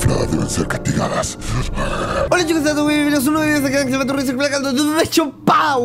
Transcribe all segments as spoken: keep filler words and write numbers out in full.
desafortunadas deben ser castigadas. Hola chicos, ¿están muy bienvenidos a un nuevo video de que se me atorriza el placando de hecho, ¡pau!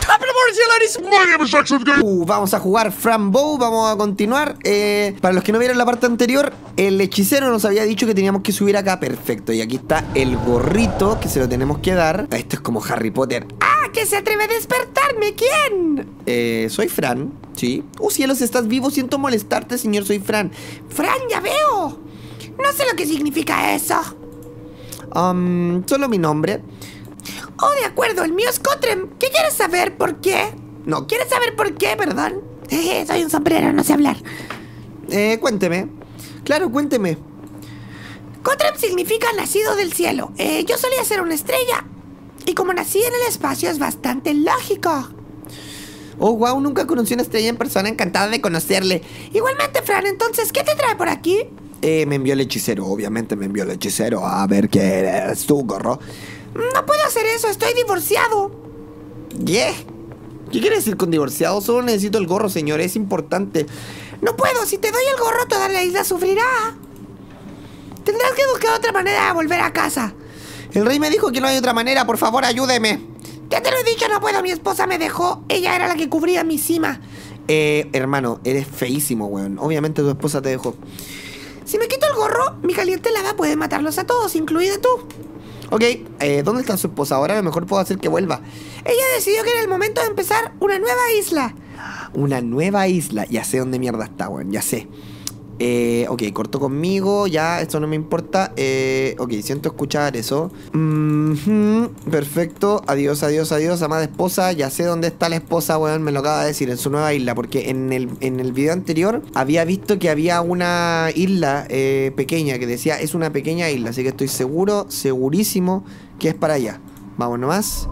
Uh, vamos a jugar Fran Bow, vamos a continuar. eh, Para los que no vieron la parte anterior, el hechicero nos había dicho que teníamos que subir acá. Perfecto, y aquí está el gorrito que se lo tenemos que dar. Esto es como Harry Potter. ¡Ah! ¿Que se atreve a despertarme? ¿Quién? Eh, soy Fran, sí. Oh cielos, estás vivo, siento molestarte, señor, soy Fran. Fran, ya veo. No sé lo que significa eso. Um, solo mi nombre. Oh, de acuerdo, el mío es Cotrem. ¿Qué quieres saber? ¿Por qué? No, ¿quieres saber por qué, perdón? Eh, soy un sombrero, no sé hablar. Eh, cuénteme. Claro, cuénteme. Cotrem significa nacido del cielo. Eh, yo solía ser una estrella. Y como nací en el espacio es bastante lógico. Oh, wow, nunca conocí una estrella en persona, encantada de conocerle. Igualmente, Fran, entonces, ¿qué te trae por aquí? Eh, me envió el hechicero, obviamente me envió el hechicero. A ver, ¿qué eres tú, gorro? No puedo hacer eso, estoy divorciado. ¿Qué? ¿Qué quiere decir con divorciado? Solo necesito el gorro, señor, es importante. No puedo, si te doy el gorro toda la isla sufrirá. Tendrás que buscar otra manera de volver a casa. El rey me dijo que no hay otra manera, por favor, ayúdeme. Ya te lo he dicho, no puedo, mi esposa me dejó. Ella era la que cubría mi cima. Eh, hermano, eres feísimo, weón. Obviamente tu esposa te dejó. Si me quito el gorro, mi caliente lava puede matarlos a todos, incluido tú. Ok, eh, ¿dónde está su esposa? Ahora a lo mejor puedo hacer que vuelva. Ella decidió que era el momento de empezar una nueva isla. Una nueva isla. Ya sé dónde mierda está, weón, ya sé. Eh, ok, cortó conmigo, ya, esto no me importa. Eh, ok, siento escuchar eso. Mm-hmm, perfecto, adiós, adiós, adiós, amada esposa. Ya sé dónde está la esposa, weón, me lo acaba de decir, en su nueva isla. Porque en el, en el video anterior había visto que había una isla eh, pequeña, que decía, es una pequeña isla. Así que estoy seguro, segurísimo que es para allá. Vamos nomás.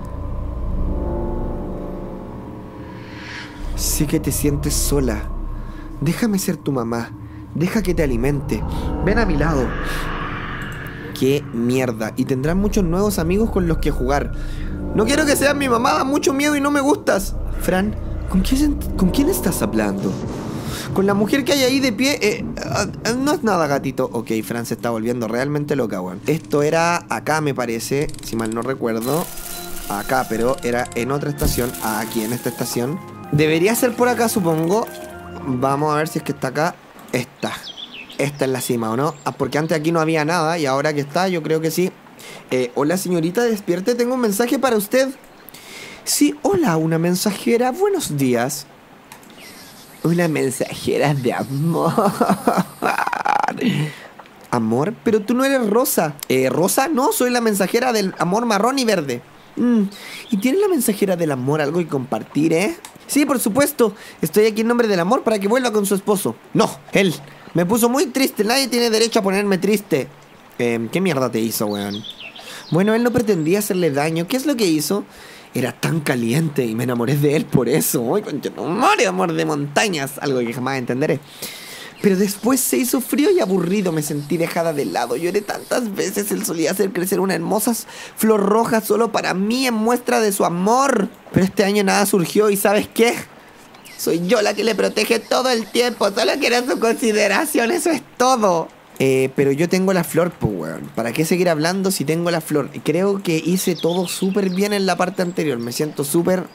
Sí que te sientes sola. Déjame ser tu mamá. Deja que te alimente. Ven a mi lado. Qué mierda. Y tendrás muchos nuevos amigos con los que jugar. No quiero que seas mi mamá. Da mucho miedo y no me gustas. Fran, ¿con quién, ¿con quién estás hablando? Con la mujer que hay ahí de pie. eh, uh, No es nada, gatito. Ok, Fran se está volviendo realmente loca, weón. Esto era acá, me parece. Si mal no recuerdo. Acá, pero era en otra estación. Aquí, en esta estación. Debería ser por acá, supongo. Vamos a ver si es que está acá. Esta. Esta es la cima, ¿o no? Ah, porque antes aquí no había nada y ahora que está, yo creo que sí. Eh, hola, señorita, despierte, tengo un mensaje para usted. Sí, hola, una mensajera, buenos días. Una mensajera de amor. ¿Amor? Pero tú no eres Rosa. Eh, ¿Rosa? No, soy la mensajera del amor marrón y verde. Mm. ¿Y tiene la mensajera del amor algo que compartir, eh? Sí, por supuesto. Estoy aquí en nombre del amor para que vuelva con su esposo. No, él. Me puso muy triste. Nadie tiene derecho a ponerme triste. Eh, ¿Qué mierda te hizo, weón? Bueno, él no pretendía hacerle daño. ¿Qué es lo que hizo? Era tan caliente y me enamoré de él por eso. Ay, concha, amor, amor de montañas. Algo que jamás entenderé. Pero después se hizo frío y aburrido, me sentí dejada de lado. Lloré tantas veces, él solía hacer crecer una hermosa flor roja solo para mí en muestra de su amor. Pero este año nada surgió y ¿sabes qué? Soy yo la que le protege todo el tiempo, solo quiero su consideración, eso es todo. Eh, pero yo tengo la flor, pues, weón. ¿Para qué seguir hablando si tengo la flor? Creo que hice todo súper bien en la parte anterior, me siento súper...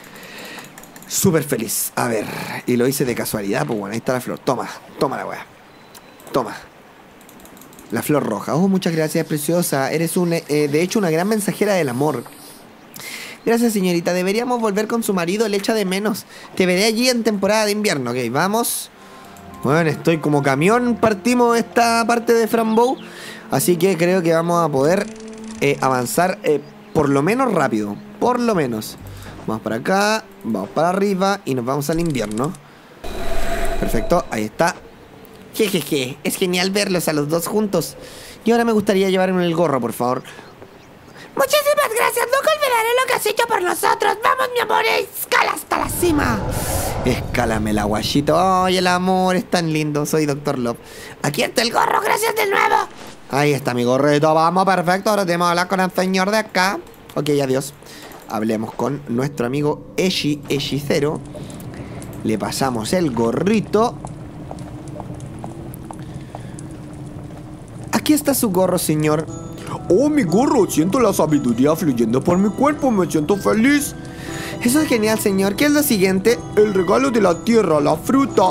Súper feliz. A ver, y lo hice de casualidad, pues bueno, ahí está la flor. Toma, toma la weá. Toma. La flor roja. Oh, muchas gracias, preciosa. Eres un, eh, de hecho, una gran mensajera del amor. Gracias, señorita. Deberíamos volver con su marido, le echa de menos. Te veré allí en temporada de invierno. Ok, vamos. Bueno, estoy como camión. Partimos esta parte de Fran Bow. Así que creo que vamos a poder eh, avanzar eh, por lo menos rápido. Por lo menos. Vamos para acá, vamos para arriba y nos vamos al invierno. Perfecto, ahí está. Jejeje, es genial verlos a los dos juntos. Y ahora me gustaría llevarme el gorro, por favor. Muchísimas gracias, nunca olvidaré lo que has hecho por nosotros. Vamos, mi amor, escala hasta la cima. Escálame la guachito. Ay, el amor es tan lindo, soy doctor Love. Aquí está el gorro, gracias de nuevo. Ahí está mi gorrito, vamos, perfecto. Ahora tenemos que hablar con el señor de acá. Ok, adiós. Hablemos con nuestro amigo Eshi, hechicero. Le pasamos el gorrito. Aquí está su gorro, señor. Oh, mi gorro, siento la sabiduría fluyendo por mi cuerpo, me siento feliz. Eso es genial, señor. ¿Qué es lo siguiente? El regalo de la tierra, la fruta.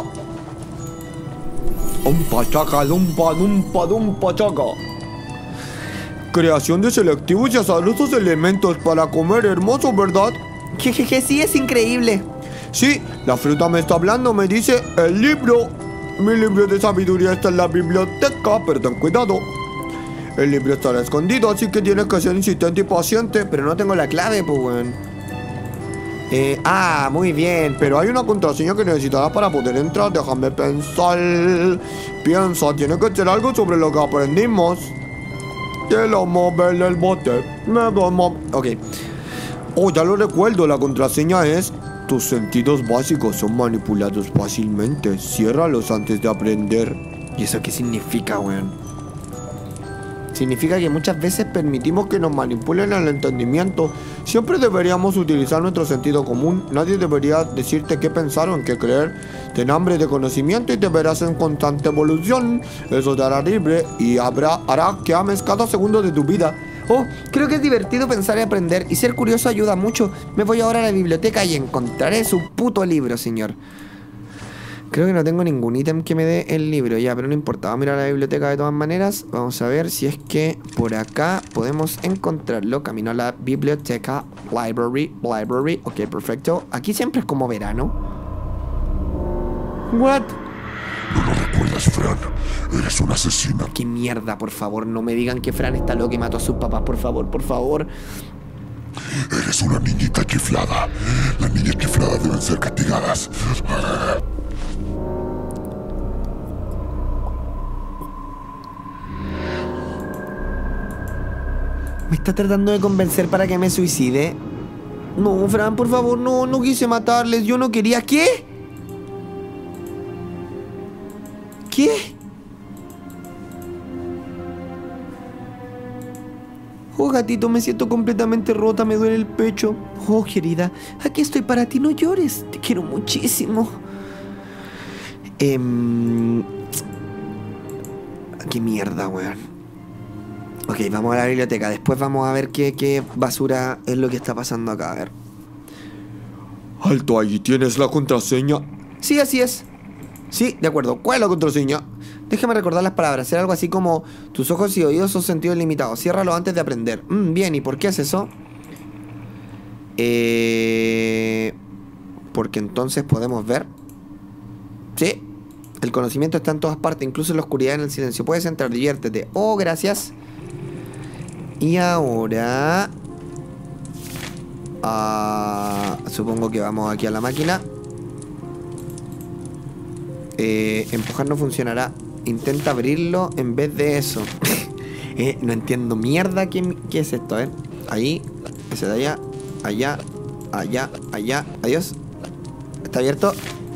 Umpa chaca, lumpa, lumpa, lumpa chaca. Creación de selectivos y azarosos elementos para comer, hermoso, ¿verdad? Jejeje, sí, es increíble. Sí, la fruta me está hablando, me dice el libro. Mi libro de sabiduría está en la biblioteca, pero ten cuidado. El libro estará escondido, así que tienes que ser insistente y paciente. Pero no tengo la clave, pues, weón. Eh, ah, muy bien, pero hay una contraseña que necesitarás para poder entrar. Déjame pensar. Piensa, tiene que ser algo sobre lo que aprendimos. Te lo mover el bote. Me lo mo Ok. Oh, ya lo recuerdo, la contraseña es: tus sentidos básicos son manipulados fácilmente. Ciérralos antes de aprender. ¿Y eso qué significa, weón? Significa que muchas veces permitimos que nos manipulen el entendimiento. Siempre deberíamos utilizar nuestro sentido común. Nadie debería decirte qué pensar o en qué creer. Ten hambre de conocimiento y te verás en constante evolución. Eso te hará libre y habrá, hará que ames cada segundo de tu vida. Oh, creo que es divertido pensar y aprender. Y ser curioso ayuda mucho. Me voy ahora a la biblioteca y encontraré su puto libro, señor. Creo que no tengo ningún ítem que me dé el libro ya, pero no importa. Vamos a mirar a la biblioteca de todas maneras. Vamos a ver si es que por acá podemos encontrarlo. Camino a la biblioteca. Library, library. Ok, perfecto. Aquí siempre es como verano. What? No lo recuerdas, Fran. Eres un asesino. Qué mierda, por favor. No me digan que Fran está loco y mató a sus papás. Por favor, por favor. Eres una niñita chiflada. Las niñas chifladas deben ser castigadas. ¿Me está tratando de convencer para que me suicide? No, Fran, por favor, no, no quise matarles. Yo no quería. ¿Qué? ¿Qué? Oh, gatito, me siento completamente rota, me duele el pecho. Oh, querida, aquí estoy para ti, no llores. Te quiero muchísimo. Eh... Qué mierda, weón. Ok, vamos a la biblioteca. Después vamos a ver qué, qué basura es lo que está pasando acá. A ver. Alto, ahí tienes la contraseña. Sí, así es. Sí, de acuerdo. ¿Cuál es la contraseña? Déjame recordar las palabras. Será algo así como: tus ojos y oídos son sentidos limitados. Ciérralo antes de aprender. Mm, bien, ¿y por qué es eso? Eh... Porque entonces podemos ver. Sí. El conocimiento está en todas partes, incluso en la oscuridad y en el silencio. Puedes entrar, diviértete. Oh, gracias. Y ahora... Uh, supongo que vamos aquí a la máquina. Eh, empujar no funcionará. Intenta abrirlo en vez de eso. eh, no entiendo mierda qué, qué es esto, ¿eh? Ahí, ese de allá, allá, allá, allá. Adiós. ¿Está abierto?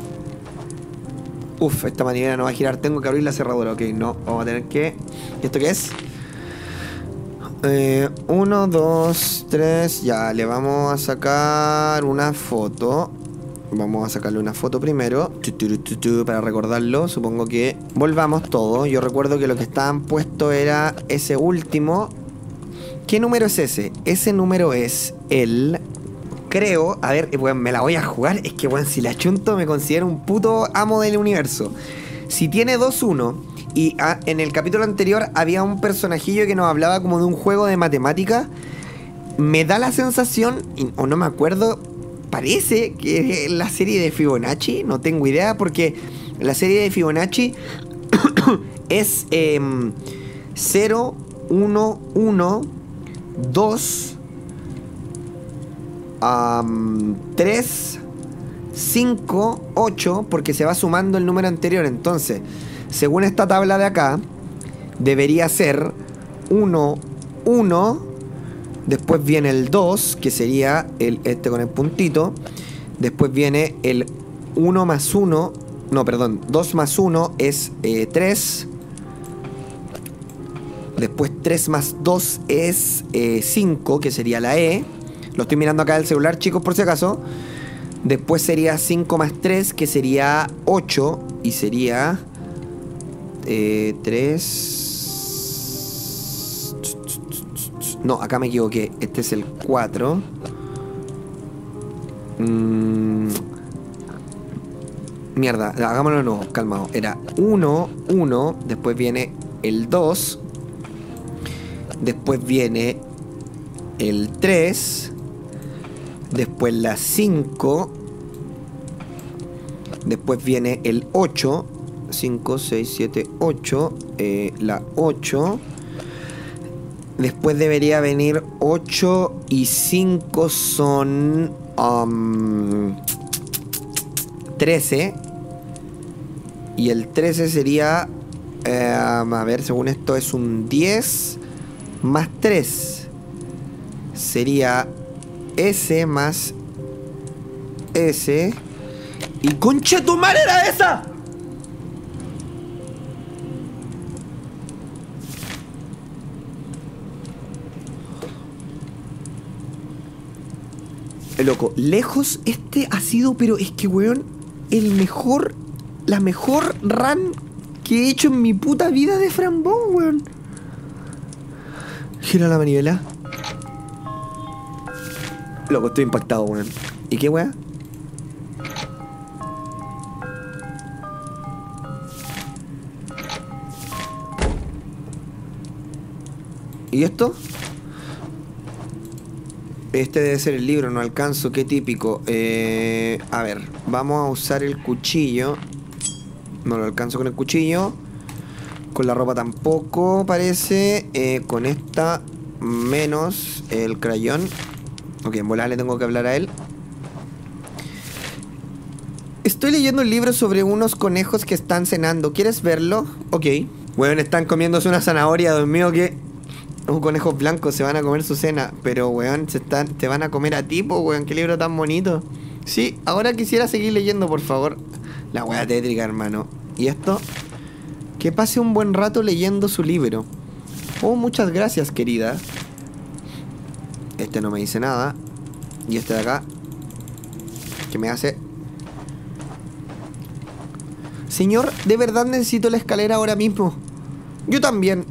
Uf, esta manivela no va a girar. Tengo que abrir la cerradura. Ok, no, vamos a tener que... ¿Y esto qué es? Eh, uno, dos, tres. Ya, le vamos a sacar una foto. Vamos a sacarle una foto primero para recordarlo. Supongo que volvamos todo. Yo recuerdo que lo que estaban puesto era ese último. ¿Qué número es ese? Ese número es el... Creo, a ver, bueno, me la voy a jugar. Es que, bueno, si la chunto me considero un puto amo del universo. Si tiene dos uno y ah, en el capítulo anterior había un personajillo que nos hablaba como de un juego de matemática, me da la sensación, o no me acuerdo, parece que es la serie de Fibonacci. No tengo idea porque la serie de Fibonacci es eh, cero, uno, uno, dos... Um, tres, cinco, ocho, porque se va sumando el número anterior. Entonces, según esta tabla de acá, debería ser uno, uno. Después viene el dos, que sería el, este con el puntito. Después viene el uno más uno. No, perdón, dos más uno es eh, tres. Después tres más dos es eh, cinco, que sería la E. Lo estoy mirando acá del celular, chicos, por si acaso. Después sería cinco más tres, que sería ocho. Y sería... Eh, tres... No, acá me equivoqué. Este es el cuatro. Mm. Mierda, hagámoslo de nuevo, calmado. Era uno, uno, después viene el dos, después viene el tres, después la cinco, después viene el ocho, cinco, seis, siete, ocho, eh, la ocho, después debería venir ocho y cinco son um, trece. Y el trece sería, eh, a ver, según esto es un diez más tres. Sería S más S. ¡Y concha tu madre era esa! Loco, lejos este ha sido, pero es que, weón, el mejor... La mejor run que he hecho en mi puta vida de Fran Bow, weón. Gira la manivela. Loco, estoy impactado, weón. ¿Y qué, weón? ¿Y esto? Este debe ser el libro, no alcanzo, qué típico. Eh, a ver, vamos a usar el cuchillo. No lo alcanzo con el cuchillo. Con la ropa tampoco, parece. Eh, con esta menos el crayón. Ok, en volar le tengo que hablar a él. Estoy leyendo un libro sobre unos conejos que están cenando. ¿Quieres verlo? Ok. Weón, están comiéndose una zanahoria, Dios mío, que... Los conejos blancos se van a comer su cena. Pero, weón, se están, te van a comer a ti, po, weón. Qué libro tan bonito. Sí, ahora quisiera seguir leyendo, por favor. La wea tétrica, hermano. ¿Y esto? Que pase un buen rato leyendo su libro. Oh, muchas gracias, querida. Este no me dice nada. Y este de acá, ¿qué me hace? Señor, de verdad necesito la escalera ahora mismo. Yo también.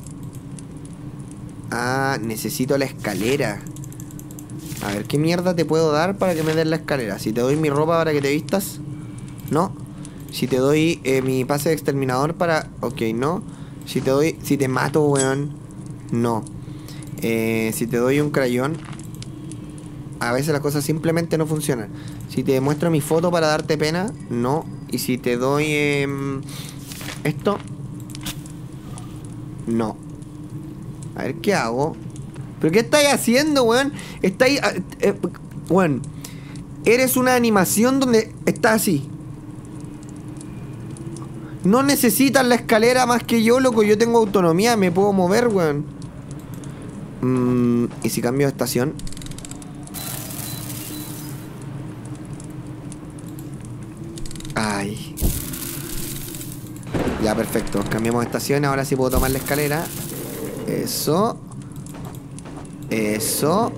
Ah, necesito la escalera. A ver, ¿qué mierda te puedo dar para que me des la escalera? Si te doy mi ropa para que te vistas. No. Si te doy eh, mi pase de exterminador para... Ok, no. Si te doy... Si te mato, weón. No. Eh, si te doy un crayón. A veces las cosas simplemente no funcionan. Si te muestro mi foto para darte pena. No. Y si te doy... Eh, esto. No. A ver, ¿qué hago? ¿Pero qué estáis haciendo, weón? Estáis... Eh, eh, weón. Eres una animación donde está así. No necesitas la escalera más que yo, loco. Yo tengo autonomía, me puedo mover, weón. Mm, ¿y si cambio de estación? Ay. Ya, perfecto. Cambiamos de estación, ahora sí puedo tomar la escalera. Eso. Eso.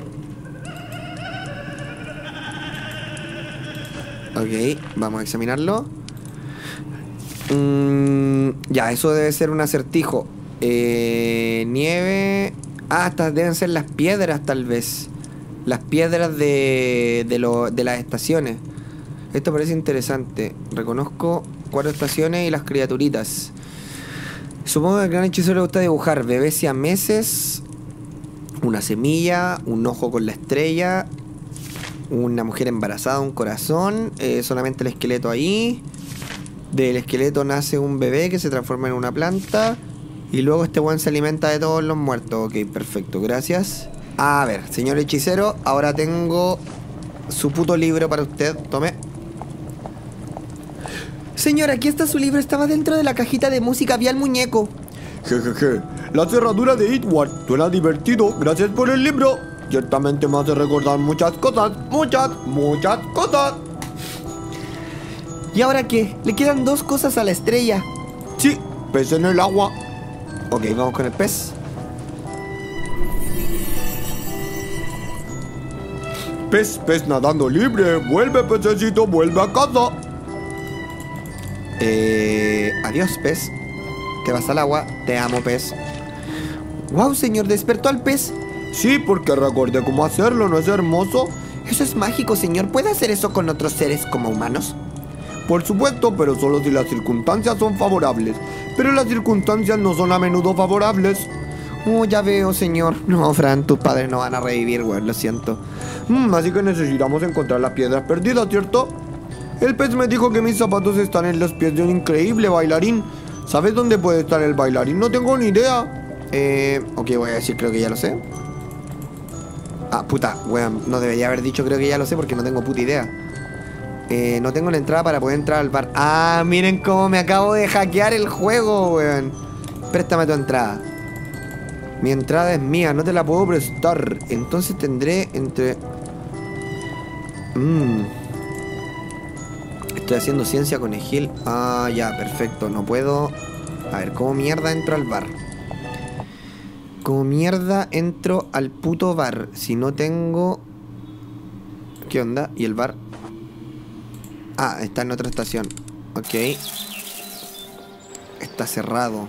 Ok, vamos a examinarlo. Mm, ya, eso debe ser un acertijo. Eh, nieve. Ah, estas deben ser las piedras, tal vez. Las piedras de, de, lo, de las estaciones. Esto parece interesante. Reconozco cuatro estaciones y las criaturitas. Supongo que al gran hechicero le gusta dibujar bebés siameses, una semilla, un ojo con la estrella, una mujer embarazada, un corazón, eh, solamente el esqueleto ahí. Del esqueleto nace un bebé que se transforma en una planta. Y luego este weón se alimenta de todos los muertos. Ok, perfecto, gracias. A ver, señor hechicero, ahora tengo su puto libro para usted. Tome. Señor, aquí está su libro. Estaba dentro de la cajita de música. Vi al muñeco. Jejeje. La cerradura de Edward suena divertido. Gracias por el libro. Ciertamente me hace recordar muchas cosas. Muchas, muchas cosas. ¿Y ahora qué? Le quedan dos cosas a la estrella. Sí, pez en el agua. Ok, vamos con el pez. Pez, pez nadando libre. Vuelve, pececito, vuelve a casa. Eh, adiós, pez. Te vas al agua. Te amo, pez. Wow, señor, despertó al pez. Sí, porque recuerde cómo hacerlo, ¿no es hermoso? Eso es mágico, señor. ¿Puede hacer eso con otros seres como humanos? Por supuesto, pero solo si las circunstancias son favorables. Pero las circunstancias no son a menudo favorables. Oh, ya veo, señor. No, Fran, tus padres no van a revivir, güey, lo siento. Mm, así que necesitamos encontrar las piedras perdidas, ¿cierto? El pez me dijo que mis zapatos están en los pies de un increíble bailarín. ¿Sabes dónde puede estar el bailarín? No tengo ni idea. Eh, ok, voy a decir, creo que ya lo sé. Ah, puta, weón, no debería haber dicho creo que ya lo sé porque no tengo puta idea. Eh, no tengo la entrada para poder entrar al bar. Ah, miren cómo me acabo de hackear el juego, weón. Préstame tu entrada. Mi entrada es mía, no te la puedo prestar. Entonces tendré entre... Mmm. Estoy haciendo ciencia con Egil. Ah, ya, perfecto, no puedo... A ver, ¿cómo mierda entro al bar? ¿Cómo mierda entro al puto bar? Si no tengo... ¿Qué onda? ¿Y el bar? Ah, está en otra estación. Ok. Está cerrado.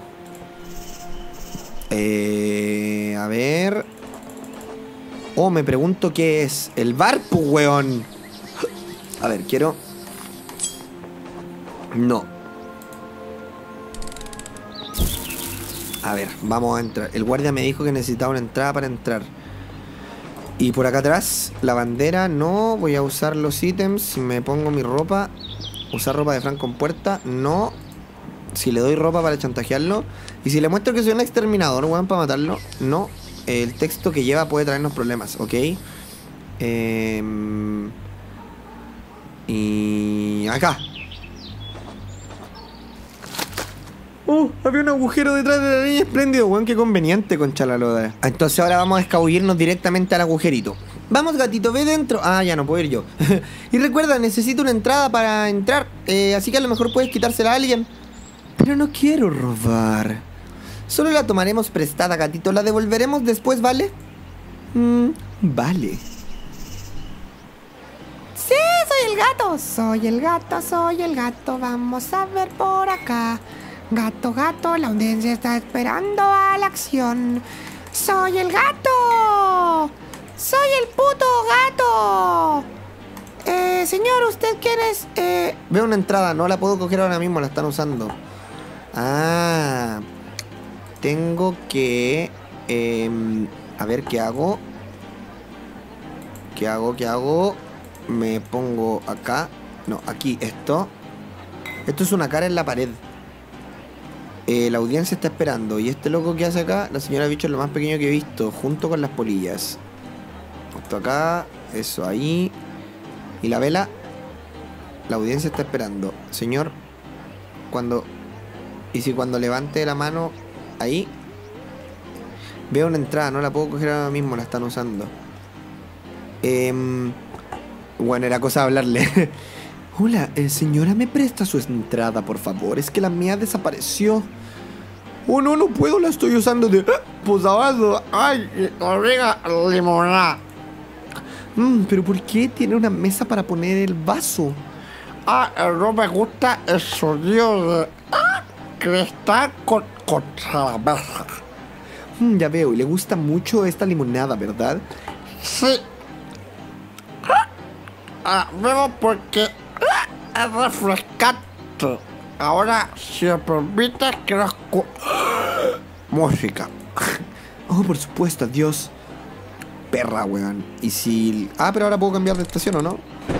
Eh... A ver... Oh, me pregunto qué es. El bar, pues, weón. A ver, quiero... No. A ver, vamos a entrar. El guardia me dijo que necesitaba una entrada para entrar. Y por acá atrás, la bandera. No, voy a usar los ítems. Si me pongo mi ropa. Usar ropa de Fran con puerta. No. Si le doy ropa para chantajearlo. Y si le muestro que soy un exterminador, weón, para matarlo. No. El texto que lleva puede traernos problemas, ¿ok? Eh, y... acá. Oh, había un agujero detrás de la niña. Espléndido, weón, qué conveniente, concha la loda. Entonces ahora vamos a escabullirnos directamente al agujerito. Vamos, gatito, ve dentro. Ah, ya no puedo ir yo. Y recuerda, necesito una entrada para entrar. eh, Así que a lo mejor puedes quitársela a alguien. Pero no quiero robar. Solo la tomaremos prestada, gatito. La devolveremos después, ¿vale? Mm, vale. Sí, soy el gato. Soy el gato, soy el gato. Vamos a ver por acá. Gato, gato, la audiencia está esperando a la acción. ¡Soy el gato! ¡Soy el puto gato! Eh, señor, ¿usted quién es? Eh... Veo una entrada, no la puedo coger ahora mismo, la están usando. Ah... Tengo que... Eh, a ver, ¿qué hago? ¿Qué hago? ¿Qué hago? Me pongo acá. No, aquí, esto. Esto es una cara en la pared. Eh, la audiencia está esperando. Y este loco que hace acá, la señora bicho es lo más pequeño que he visto, junto con las polillas. Esto acá, eso ahí. Y la vela. La audiencia está esperando. Señor, cuando... Y si cuando levante la mano, ahí. Veo una entrada, no la puedo coger ahora mismo, la están usando. Eh, bueno, era cosa de hablarle. Hola, eh, señora, ¿me presta su entrada, por favor? Es que la mía desapareció. Oh, no, no puedo, la estoy usando de... Pues abajo. Ay, orega limonada. Mm, pero ¿por qué tiene una mesa para poner el vaso? Ah, no me gusta el sonido de... Ah, cristal con, contra la mesa. Mm, ya veo, y le gusta mucho esta limonada, ¿verdad? Sí. Ah, ah, bebo porque... Ah, es refrescante. Ahora, si me permite, quiero escu... música. Oh, por supuesto, adiós. Perra, weón. Y si... Ah, pero ahora puedo cambiar de estación, ¿o no?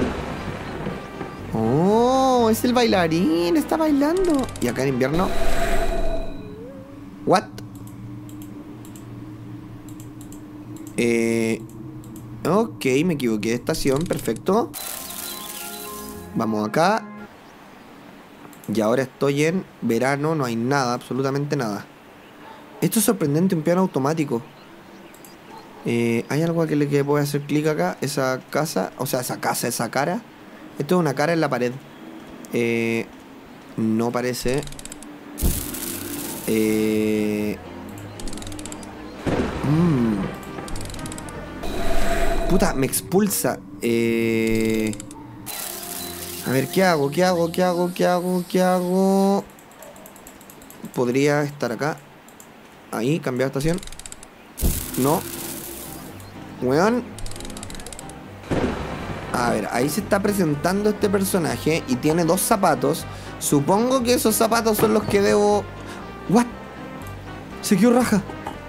Oh, es el bailarín, está bailando. Y acá en invierno... What? Eh... Ok, me equivoqué de estación, perfecto. Vamos acá. Y ahora estoy en verano, no hay nada, absolutamente nada. Esto es sorprendente, un piano automático. Eh, ¿Hay algo que le que pueda hacer clic acá? Esa casa, o sea, esa casa, esa cara. Esto es una cara en la pared. Eh, no parece. Eh... Mm. Puta, me expulsa. Eh... A ver, ¿qué hago? ¿Qué hago? ¿Qué hago? ¿Qué hago? ¿Qué hago? Podría estar acá. Ahí, cambiar de estación. No. Weón. A ver, ahí se está presentando este personaje y tiene dos zapatos. Supongo que esos zapatos son los que debo... ¿What? Se quedó raja.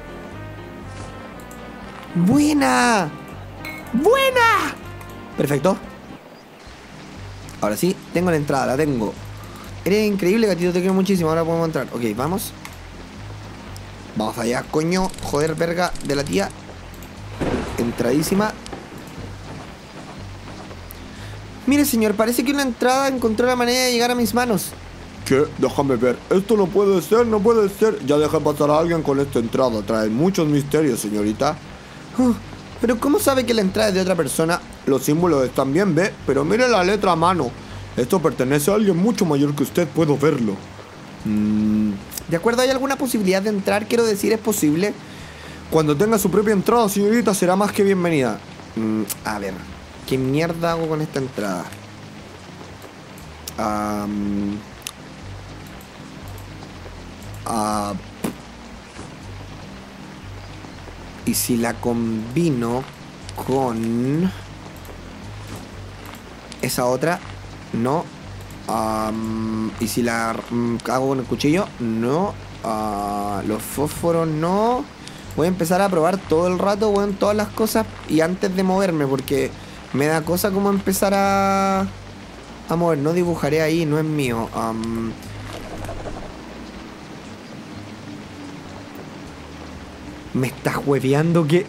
¡Buena! ¡Buena! Perfecto. Ahora sí, tengo la entrada, la tengo. Eres increíble, gatito, te quiero muchísimo. Ahora podemos entrar. Ok, vamos. Vamos allá, coño. Joder, verga de la tía. Entradísima. Mire, señor, parece que una entrada encontró la manera de llegar a mis manos. ¿Qué? Déjame ver. Esto no puede ser, no puede ser. Ya dejé pasar a alguien con esta entrada. Trae muchos misterios, señorita. Oh, pero ¿cómo sabe que la entrada es de otra persona? Los símbolos están bien, ¿ve? Pero mire la letra a mano. Esto pertenece a alguien mucho mayor que usted. Puedo verlo. Mm, ¿De acuerdo? ¿Hay alguna posibilidad de entrar? Quiero decir, ¿es posible? Cuando tenga su propia entrada, señorita, será más que bienvenida. Mm, a ver. ¿Qué mierda hago con esta entrada? Um, uh, y si la combino con esa otra, no. Um, y si la um, hago con el cuchillo, no. Uh, los fósforos, no. Voy a empezar a probar todo el rato, bueno, todas las cosas y antes de moverme, porque me da cosa como empezar a a mover. No dibujaré ahí, no es mío. Um, me estás hueveando que...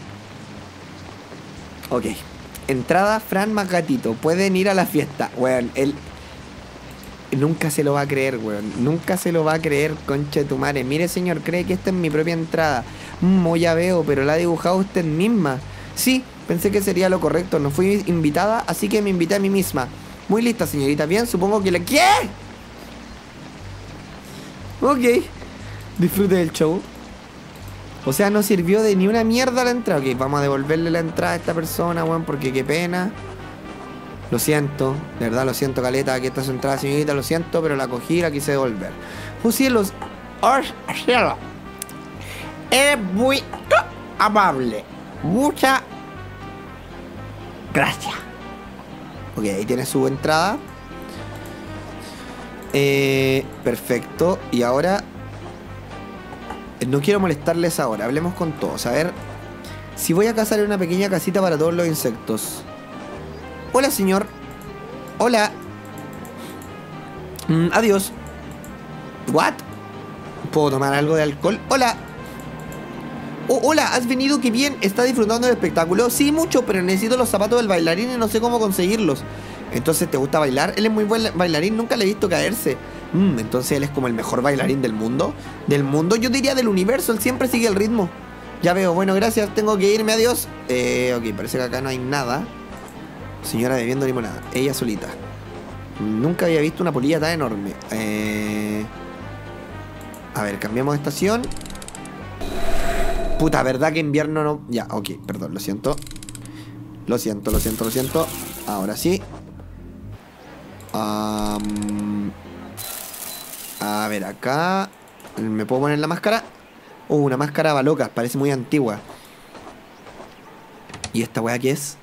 Ok. Entrada Fran más gatito. Pueden ir a la fiesta. Weón, él... Nunca se lo va a creer, weón. Nunca se lo va a creer, concha de tu madre. Mire, señor, cree que esta es mi propia entrada. Mm, ya veo, pero la ha dibujado usted misma. Sí, pensé que sería lo correcto. No fui invitada, así que me invité a mí misma. Muy lista, señorita. Bien, supongo que le... ¿Qué? Ok. Disfrute del show. O sea, no sirvió de ni una mierda la entrada. Ok, vamos a devolverle la entrada a esta persona, weón, porque qué pena. Lo siento, de verdad lo siento, caleta. Aquí está su entrada, señorita, lo siento, pero la cogí y la quise devolver. Oh, cielos. Oh, cielo. Eres muy amable. Muchas gracias. Ok, ahí tiene su entrada. Eh, perfecto. Y ahora... No quiero molestarles ahora, hablemos con todos. A ver, si voy a cazar en una pequeña casita para todos los insectos. Hola, señor. Hola. Mm, adiós. What? ¿Puedo tomar algo de alcohol? Hola. Oh, hola, ¿has venido? Qué bien. ¿Estás disfrutando del espectáculo? Sí, mucho, pero necesito los zapatos del bailarín y no sé cómo conseguirlos. Entonces, ¿te gusta bailar? Él es muy buen bailarín, nunca le he visto caerse. Mm, entonces él es como el mejor bailarín del mundo. Del mundo, yo diría del universo. Él siempre sigue el ritmo. Ya veo, bueno, gracias, tengo que irme, adiós. Eh, ok, parece que acá no hay nada. Señora bebiendo limonada, ella solita. Nunca había visto una polilla tan enorme. Eh... A ver, cambiamos de estación. Puta, ¿verdad que invierno no...? Ya, ok, perdón, lo siento. Lo siento, lo siento, lo siento. Ahora sí. Um... A ver, acá... ¿Me puedo poner la máscara? Oh, una máscara baloca, parece muy antigua. ¿Y esta weá qué es?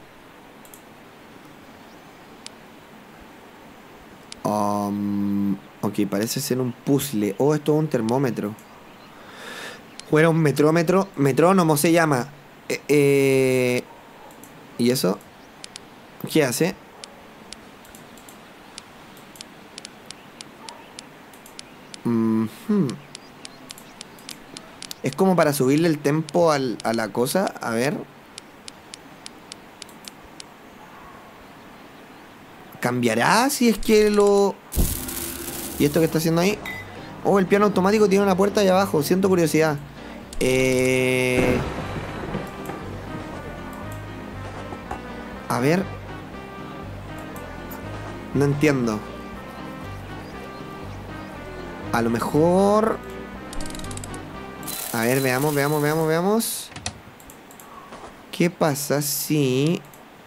Um, ok, parece ser un puzzle. Oh, esto es un termómetro. O era un metrómetro. Metrónomo se llama. Eh, eh, ¿Y eso? ¿Qué hace? Mm-hmm. Es como para subirle el tempo al, a la cosa. A ver. ¿Cambiará si es que lo...? ¿Y esto que está haciendo ahí? Oh, el piano automático tiene una puerta ahí abajo. Siento curiosidad. Eh... A ver. No entiendo. A lo mejor... A ver, veamos, veamos, veamos, veamos. ¿Qué pasa si...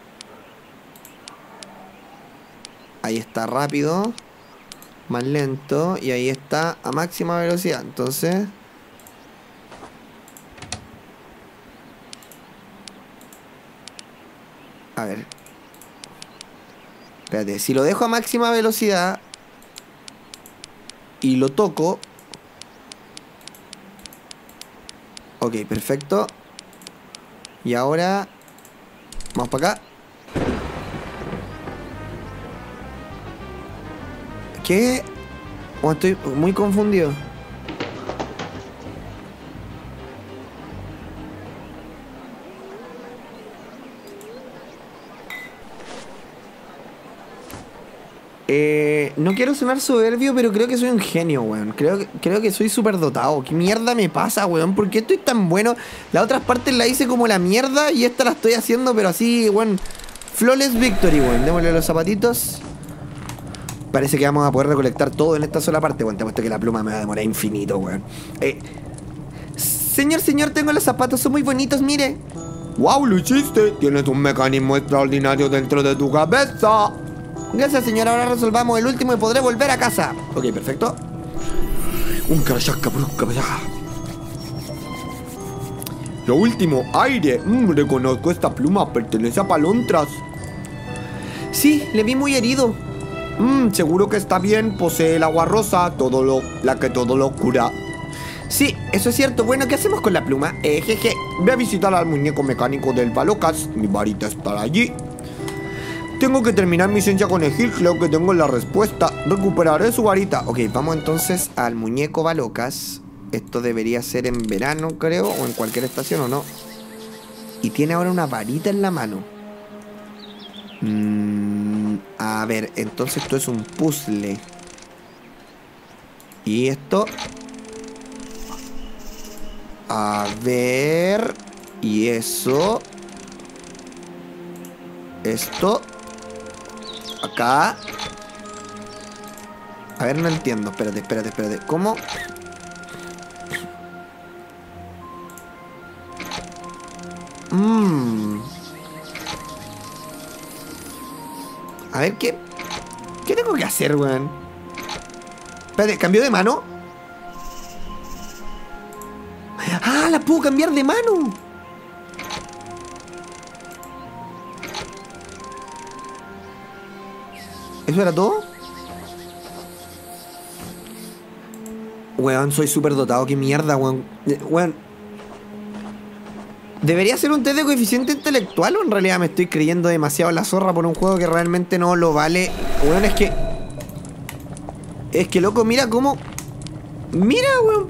Ahí está rápido, más lento, y ahí está a máxima velocidad? Entonces... A ver. Espérate, si lo dejo a máxima velocidad y lo toco. Ok, perfecto. Y ahora vamos para acá. ¿Qué? Oh, estoy muy confundido. Eh, no quiero sonar soberbio, pero creo que soy un genio, weón. Creo, que- creo que soy súper dotado. ¿Qué mierda me pasa, weón? ¿Por qué estoy tan bueno? Las otras partes las hice como la mierda y esta la estoy haciendo, pero así, weón. Flawless victory, weón. Démosle los zapatitos. Parece que vamos a poder recolectar todo en esta sola parte, weón. Te apuesto que la pluma me va a demorar infinito, weón. Eh, señor, señor, tengo los zapatos. Son muy bonitos, mire. ¡Wow! Lo hiciste. Tienes un mecanismo extraordinario dentro de tu cabeza. Gracias, señor. Ahora resolvamos el último y podré volver a casa. Ok, perfecto. Un carachasca brusca. Lo último, aire. Mm, reconozco esta pluma. Pertenece a Palontras. Sí, le vi muy herido. Mmm, seguro que está bien. Posee el agua rosa. Todo lo, la que todo lo cura. Sí, eso es cierto. Bueno, ¿qué hacemos con la pluma? Eh, jeje. Ve a visitar al muñeco mecánico del Balocas. Mi varita estará allí. Tengo que terminar mi ciencia con Egil. Creo que tengo la respuesta. Recuperaré su varita. Ok, vamos entonces al muñeco Balocas. Esto debería ser en verano, creo, o en cualquier estación, ¿o no? Y tiene ahora una varita en la mano. Mm, a ver, entonces esto es un puzzle. Y esto... A ver... Y eso... Esto... Acá... A ver, no entiendo. Espérate, espérate, espérate. ¿Cómo? Mmm... A ver, ¿qué? ¿Qué tengo que hacer, weón? Espérate, ¿cambió de mano? ¡Ah, la puedo cambiar de mano! ¿Eso era todo? Weón, soy súper dotado, qué mierda, weón. Eh, Weón. ¿Debería ser un test de coeficiente intelectual o en realidad me estoy creyendo demasiado la zorra por un juego que realmente no lo vale? Weón, es que... Es que, loco, mira cómo... Mira, weón.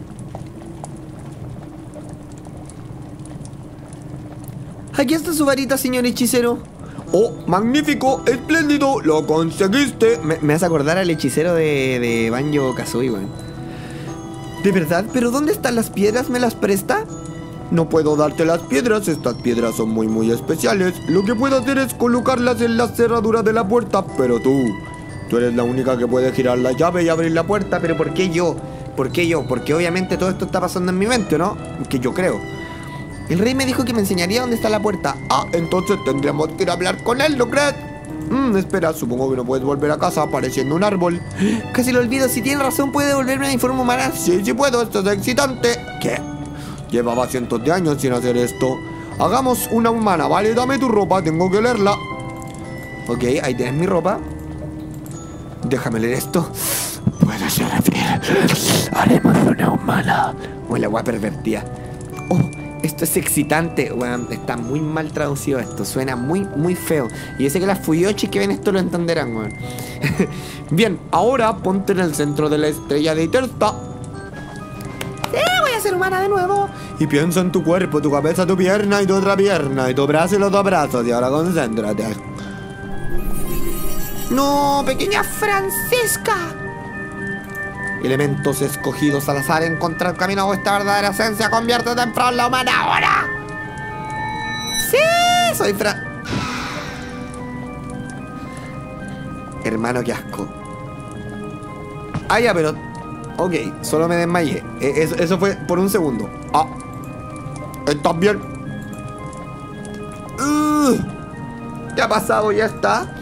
Aquí está su varita, señor hechicero. ¡Oh, magnífico! ¡Espléndido! ¡Lo conseguiste! Me, me hace acordar al hechicero de, de Banjo-Kazooie, weón. ¿De verdad? ¿Pero dónde están las piedras? ¿Me las presta? No puedo darte las piedras, estas piedras son muy muy especiales. Lo que puedo hacer es colocarlas en la cerradura de la puerta, pero tú, tú eres la única que puede girar la llave y abrir la puerta. Pero ¿por qué yo? ¿Por qué yo? Porque obviamente todo esto está pasando en mi mente, ¿no? Que yo creo. El rey me dijo que me enseñaría dónde está la puerta. Ah, entonces tendríamos que ir a hablar con él, ¿no crees? Mmm, espera, supongo que no puedes volver a casa apareciendo un árbol. Casi lo olvido, si tiene razón puede devolverme a mi forma humana. Sí, sí puedo, esto es excitante. ¿Qué? Llevaba cientos de años sin hacer esto. Hagamos una humana, ¿vale? Dame tu ropa, tengo que leerla. Ok, ahí tienes mi ropa. Déjame leer esto. Puede ser fiel. Haremos una humana. O la guapa pervertida. Oh, esto es excitante. Bueno, está muy mal traducido esto. Suena muy, muy feo. Y yo sé que las fuyochis que ven esto lo entenderán, weón. Bien, ahora ponte en el centro de la estrella de Itersta. ¡Sí, voy a ser humana de nuevo! Y piensa en tu cuerpo, tu cabeza, tu pierna y tu otra pierna. Y tu brazo y los dos brazos. Y ahora concéntrate. ¡No, pequeña Francisca! Elementos escogidos al azar, encontrar el camino a vuestra verdadera esencia. Conviértete en Fran la humana ahora. Sí, soy Fran. Hermano, qué asco. Ah, ya, pero... Ok, solo me desmayé. Eh, Eso, eso fue por un segundo. Ah, ¿estás bien? Uh, ¿Qué ha pasado? Ya está.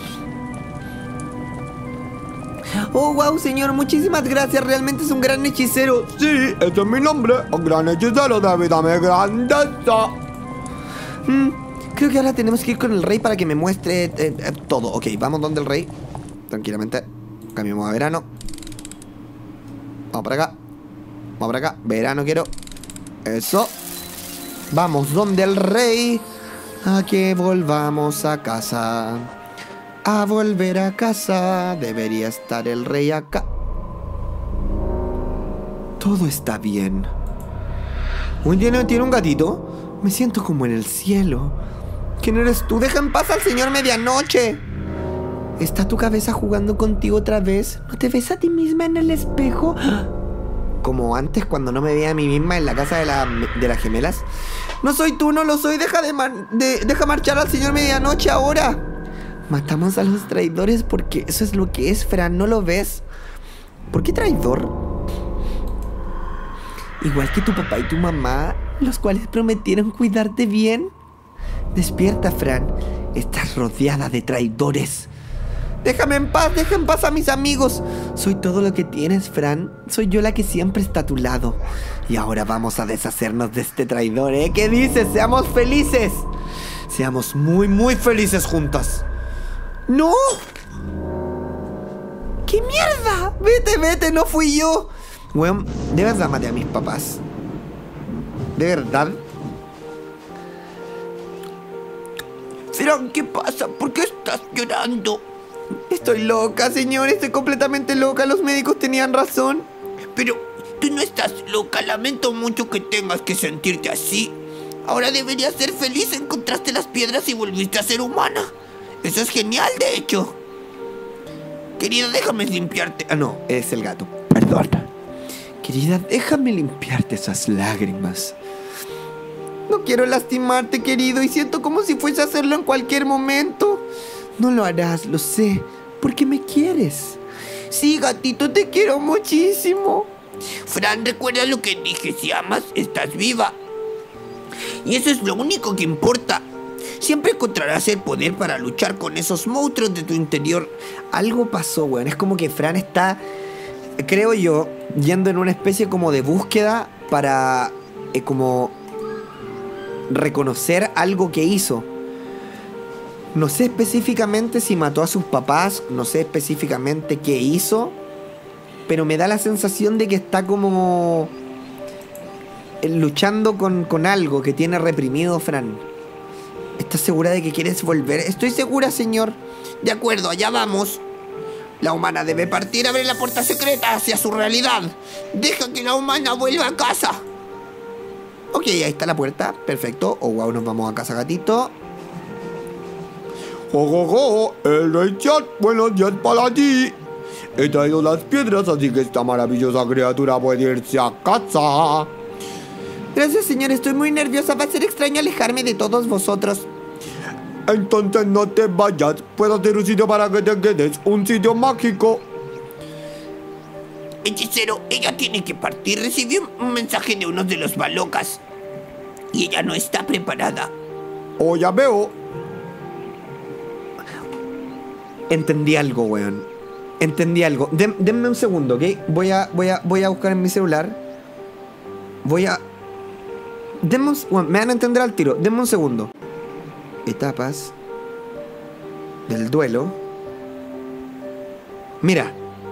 Oh, wow, señor, muchísimas gracias. Realmente es un gran hechicero. Sí, ese es mi nombre. Un gran hechicero de vida, mi grandeza. Mm, Creo que ahora tenemos que ir con el rey para que me muestre eh, eh, todo. Ok, vamos donde el rey. Tranquilamente. Cambiamos a verano. Vamos para acá. Vamos para acá. Verano quiero. Eso. Vamos donde el rey. A que volvamos a casa. A volver a casa. Debería estar el rey acá. Todo está bien. Uy, ¿tiene, ¿tiene un gatito? Me siento como en el cielo. ¿Quién eres tú? Deja en paz al señor Medianoche. ¿Está tu cabeza jugando contigo otra vez? ¿No te ves a ti misma en el espejo? Como antes cuando no me veía a mí misma en la casa de, la, de las gemelas. No soy tú, no lo soy. Deja, de, mar, de deja marchar al señor Medianoche ahora. Matamos a los traidores porque eso es lo que es, Fran. ¿No lo ves? ¿Por qué traidor? Igual que tu papá y tu mamá, los cuales prometieron cuidarte bien. Despierta, Fran. Estás rodeada de traidores. Déjame en paz, deja en paz a mis amigos. Soy todo lo que tienes, Fran. Soy yo la que siempre está a tu lado. Y ahora vamos a deshacernos de este traidor, ¿eh? ¿Qué dices? ¡Seamos felices! Seamos muy, muy felices juntas. ¡No! ¡Qué mierda! Vete, vete, no fui yo. Weón, de verdad maté a mis papás. ¿De verdad? Fran, ¿qué pasa? ¿Por qué estás llorando? Estoy loca, señor, estoy completamente loca. Los médicos tenían razón. Pero tú no estás loca. Lamento mucho que tengas que sentirte así. Ahora deberías ser feliz. Encontraste las piedras y volviste a ser humana. Eso es genial, de hecho. Querida, déjame limpiarte. Ah, no, es el gato. Perdón. Querida, déjame limpiarte esas lágrimas. No quiero lastimarte, querido, y siento como si fuese a hacerlo en cualquier momento. No lo harás, lo sé, porque me quieres. Sí, gatito, te quiero muchísimo. Fran, recuerda lo que dije. Si amas, estás viva. Y eso es lo único que importa. Siempre encontrarás el poder para luchar con esos monstruos de tu interior. Algo pasó, weón. Es como que Fran está, creo yo, yendo en una especie como de búsqueda para eh, como reconocer algo que hizo. No sé específicamente si mató a sus papás, no sé específicamente qué hizo, pero me da la sensación de que está como luchando con, con algo que tiene reprimido Fran. ¿Estás segura de que quieres volver? Estoy segura, señor. De acuerdo, allá vamos. La humana debe partir, abre la puerta secreta hacia su realidad. Deja que la humana vuelva a casa. Ok, ahí está la puerta, perfecto. Oh, wow, nos vamos a casa, gatito. ¡Jo, jo, jo! ¡El rey Chat! ¡Buenos días para ti! He traído las piedras, así que esta maravillosa criatura puede irse a casa. Gracias, señor. Estoy muy nerviosa. Va a ser extraño alejarme de todos vosotros. Entonces no te vayas. Puedo hacer un sitio para que te quedes. Un sitio mágico. Hechicero, ella tiene que partir. Recibió un mensaje de uno de los Balocas y ella no está preparada. Oh, ya veo. Entendí algo, weón. Entendí algo. Den, denme un segundo, ¿ok? Voy a, voy a, voy a buscar en mi celular. Voy a... Denme un... Bueno, me van a entender al tiro. Denme un segundo. Etapas del duelo. Mira.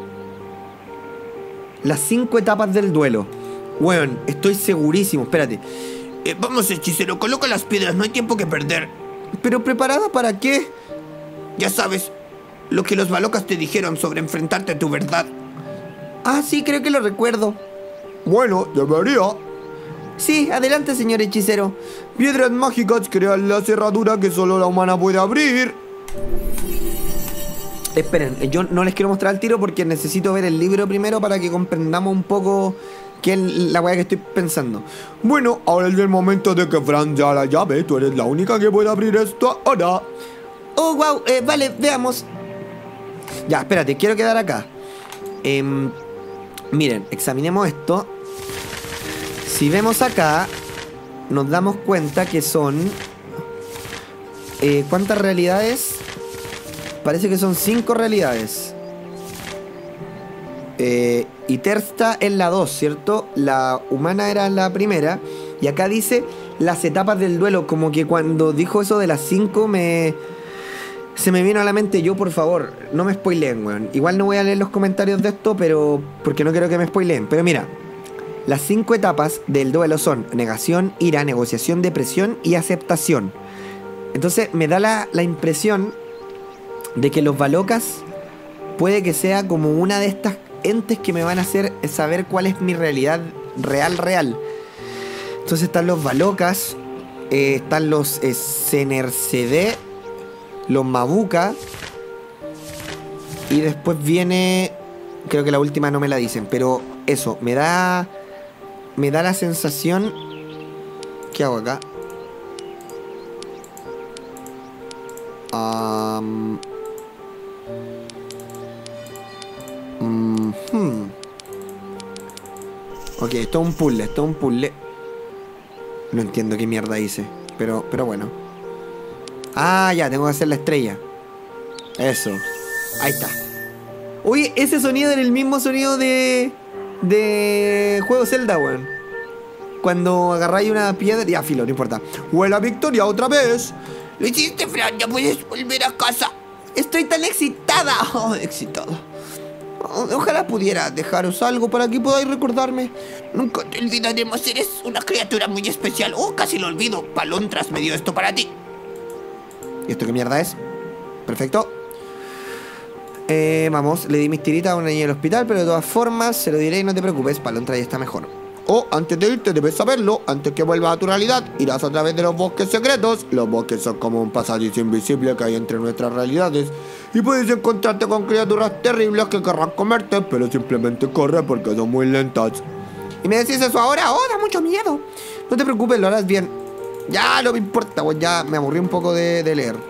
Las cinco etapas del duelo. Weón, estoy segurísimo. Espérate. Eh, vamos, hechicero, coloca las piedras. No hay tiempo que perder. ¿Pero preparada para qué? Ya sabes, lo que los Balocas te dijeron sobre enfrentarte a tu verdad. Ah, sí, creo que lo recuerdo. Bueno, debería. Sí, adelante, señor hechicero. Piedras mágicas crean la cerradura que solo la humana puede abrir. Esperen, yo no les quiero mostrar el tiro porque necesito ver el libro primero para que comprendamos un poco qué es la weá que estoy pensando. Bueno, ahora es el momento de que Fran ya la llave. Tú eres la única que puede abrir esto ahora. Oh, wow, eh, vale, veamos. Ya, espérate, quiero quedar acá. eh, Miren, examinemos esto. Si vemos acá, nos damos cuenta que son... Eh, ¿Cuántas realidades? Parece que son cinco realidades. Eh, y Tersta es la dos, ¿cierto? La humana era la primera. Y acá dice las etapas del duelo. Como que cuando dijo eso de las cinco me... Se me vino a la mente, yo por favor, no me spoileen, weón. Igual no voy a leer los comentarios de esto, pero... Porque no quiero que me spoileen. Pero mira, las cinco etapas del duelo son negación, ira, negociación, depresión y aceptación. Entonces me da la, la impresión de que los Valocas puede que sea como una de estas entes que me van a hacer saber cuál es mi realidad real, real. Entonces están los Valocas, eh, están los eh, Senercede, los Mabuka, y después viene, creo que la última no me la dicen, pero eso, me da, me da la sensación, ¿qué hago acá? Um, mm, hmm. Ok, esto es un puzzle, esto es un puzzle. No entiendo qué mierda hice, pero, pero bueno. Ah, ya, tengo que hacer la estrella. Eso, ahí está. Oye, ese sonido era el mismo sonido de... De... Juego Zelda, weón. Cuando agarráis una piedra... Ya, filo, no importa. ¡Huele a victoria otra vez! Lo hiciste, Fran, ya puedes volver a casa. Estoy tan excitada. Oh, excitado. Ojalá pudiera dejaros algo para que podáis recordarme. Nunca te olvidaremos, eres una criatura muy especial. Oh, casi lo olvido. Palontras me dio esto para ti. ¿Y esto qué mierda es? Perfecto. Eh, vamos, le di mis tiritas a una niña del hospital, pero de todas formas se lo diré y no te preocupes, Palontra ya está mejor. Oh, antes de irte debes saberlo, antes que vuelvas a tu realidad, irás a través de los bosques secretos. Los bosques son como un pasadizo invisible que hay entre nuestras realidades. Y puedes encontrarte con criaturas terribles que querrán comerte, pero simplemente corre porque son muy lentas. ¿Y me decís eso ahora? ¡Oh, da mucho miedo! No te preocupes, lo harás bien. Ya, no me importa, pues ya me aburrí un poco de, de leer.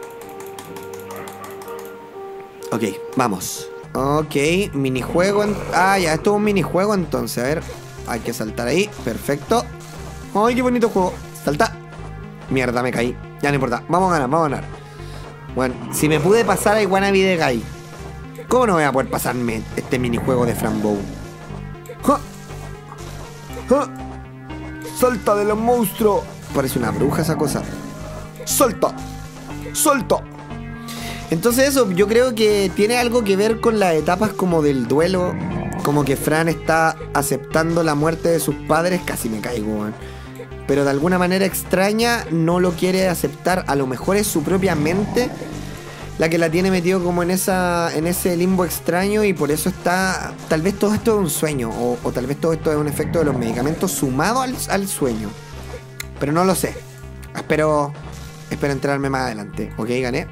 Ok, vamos. Ok, minijuego. En... Ah, ya, esto es un minijuego entonces, a ver. Hay que saltar ahí, perfecto. Ay, qué bonito juego. Salta. Mierda, me caí. Ya no importa, vamos a ganar, vamos a ganar. Bueno, si me pude pasar a Iguanabi de Guy, ¿cómo no voy a poder pasarme este minijuego de Fran Bow? ¡Ja! ¡Ja! ¡Salta de los monstruos! Parece una bruja esa cosa. ¡Salta! ¡Salta! Entonces eso, yo creo que tiene algo que ver con las etapas como del duelo. Como que Fran está aceptando la muerte de sus padres. Casi me caigo, man. Pero de alguna manera extraña no lo quiere aceptar. A lo mejor es su propia mente la que la tiene metido como en esa en ese limbo extraño. Y por eso está... Tal vez todo esto es un sueño. O, o tal vez todo esto es un efecto de los medicamentos sumado al, al sueño. Pero no lo sé. Espero... Espero enterarme más adelante. Ok, gané.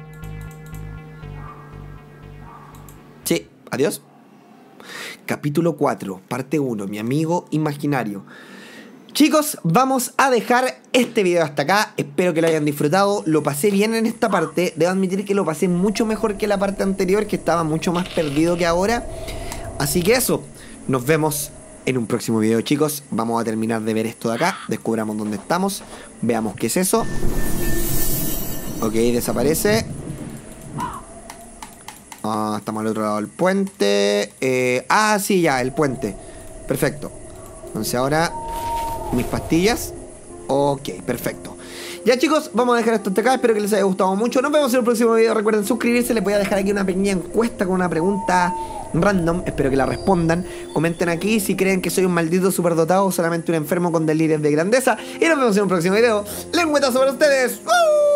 Sí, adiós. Capítulo cuatro, parte uno, mi amigo imaginario. Chicos, vamos a dejar este video hasta acá. Espero que lo hayan disfrutado. Lo pasé bien en esta parte. Debo admitir que lo pasé mucho mejor que la parte anterior, que estaba mucho más perdido que ahora. Así que eso, nos vemos en un próximo video, chicos. Vamos a terminar de ver esto de acá. Descubramos dónde estamos. Veamos qué es eso. Ok, desaparece. Ah, estamos al otro lado del puente. Eh, ah, sí, ya, el puente. Perfecto. Entonces ahora, mis pastillas. Ok, perfecto. Ya, chicos, vamos a dejar esto hasta acá. Espero que les haya gustado mucho. Nos vemos en el próximo video. Recuerden suscribirse. Les voy a dejar aquí una pequeña encuesta con una pregunta random. Espero que la respondan. Comenten aquí si creen que soy un maldito superdotado o solamente un enfermo con delirios de grandeza. Y nos vemos en un próximo video. ¡Lengüetazo para ustedes! ¡Uh!